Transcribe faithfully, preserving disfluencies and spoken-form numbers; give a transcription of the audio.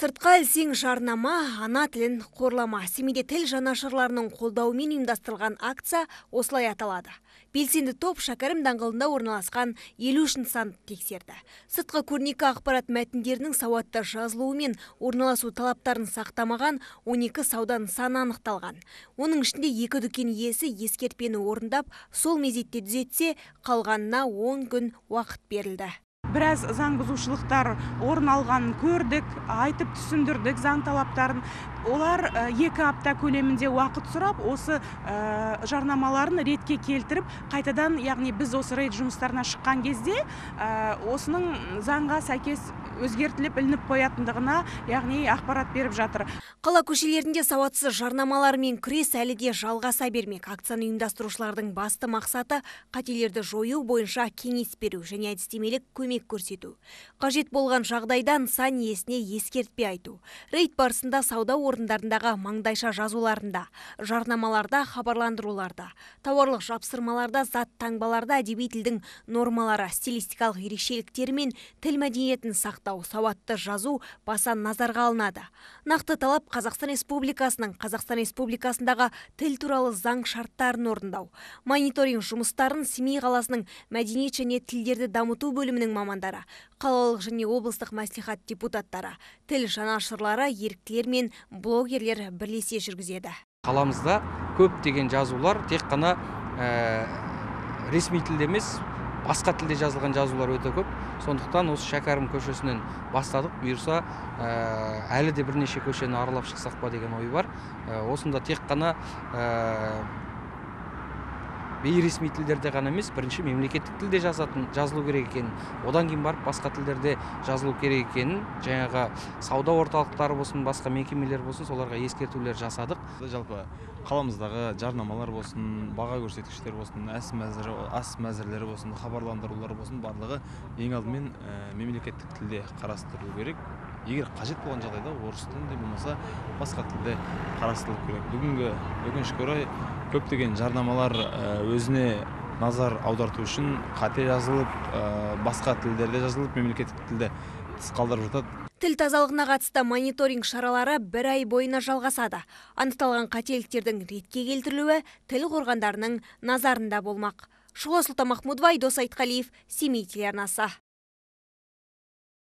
Сыртқа ілсең жарнама, ана тілін қорлама. Семейде тіл жанашырларының қолдауымен ұйымдастырылған акция осылай аталады. Белсенді топ Шәкәрім даңғылында орналасқан елу үш нысанды тексерді. Сыртқы көрнекі ақпарат мәтіндерінің сауатты жазылуы мен орналасу талаптарын сақтамаған он екі сауда нысаны анықталған. Оның ішінде екі дүкен иесі ескертпені орындап, сол мезетте түзетсе, қалғанына он күн уақыт берілді. Біраз заң бұзушылықтар орын алғанын көрдік, айтып түсіндірдік заң талаптарын. Олар екі апта көлемінде уақыт сұрап, осы жарнамаларын ретке келтіріп, қайтадан, яғни біз осы рейд жұмыстарына шыққан кезде, осының заңға сәйкес өзгертіліп, ілініп қоятындығына, яғни ақпарат беріп жатыр. Қала көшелерінде сауатсыз жарнамалармен күрес әлі де жалғаса бермек. Акцияны ұйымдастырушылардың басты мақсаты қателерді жою бойынша кеңес беру және әдістемелік көмек көрсету. Қажет болған жағдайда нысан иесіне ескертпе айту. Рейд барысында сауда орындарындағы маңдайша жазуларында, жарнамаларда, хабарландыруларда, тауарлық жапсырмаларда, зат таңбаларда әдеби тілдің нормалары, стилистикалық ерекшеліктері мен тіл мәдениетін сақтау, сауатты жазу баса назарға алынады. Нақты талап Қазақстан Республикасының Қазақстан Республикасындағы тіл туралы заң шарттарын орындау. Мониторинг жұмыстарын Семей қаласының мәдениет және тілдерді дамыту бөлімінің мамандары, қалалық және облыстық мәслихат депутаттары, тіл жанашырлары, еріктілер мен блогерлер бірлесе жүргізеді. Қаламызда көптеген жазулар тек қана ә, ресми тілде емес, басқа тілде жазылған жазулар өте көп. Сондықтан осы Шәкәрім көшесінен бастадық. Бұйырса әлі де бірнеше көшені аралап шықсақ па деген ой бар. Осында тек қана бейресми тілдерде ғана емес, бірінші мемлекеттік тілде жазатын жазылу керек екенін, одан кейін барып басқа тілдерде жазылу керек екенін, жаңағы сауда орталықтары болсын, басқа мекемелер болсын, соларға ескертулер жасадық. Жалпы қаламыздағы жарнамалар болсын, баға көрсеткіштер болсын, ас мәзірлері болсын, хабарландырулар болсын, барлығы ең алдымен мемлекеттік тілде қарастырылу керек. Егер қажет болған жағдайда орыс тілінде болмаса басқа тілде қарастырылу керек. Бүгінгі өкінішке орай көптеген жарнамалар өзіне назар аударту үшін қате жазылып, басқа тілдерде жазылып, мемлекеттік тілде тыс қалдырып жатады. Тіл тазалығына қатысты мониторинг шаралары бір ай бойына жалғасады. Анықталған қателіктердің ретке келтірілуі тіл қорғандарының назарында болмақ. Шұғла Сұлтан Махмудова, Айдос Айтқалиев, Семей телеарнасы.